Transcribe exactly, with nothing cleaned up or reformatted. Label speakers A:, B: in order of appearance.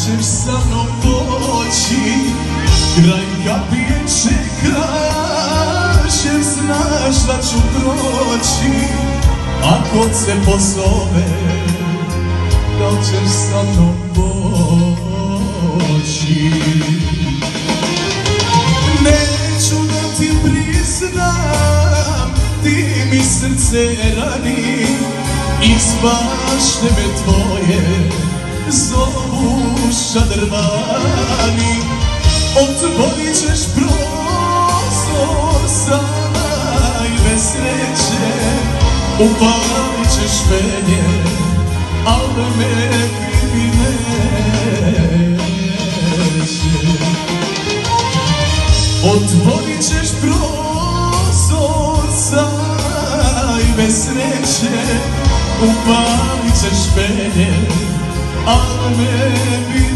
A: ćeš sa mnom poći, kraj kapije čekaš, jer znaš da ću proći. Ako se pozove, da ćeš sa mnom poći. Neću da ti priznam, ti mi srce rani, iz bašteme tvoje zovu šadrvani. Otvorit ćeš prozor saj bez sreće, upalit ćeš penje, al me vidi neće. Otvorit ćeš prozor saj bez sreće, upalit ćeš penje, al me vidi neće.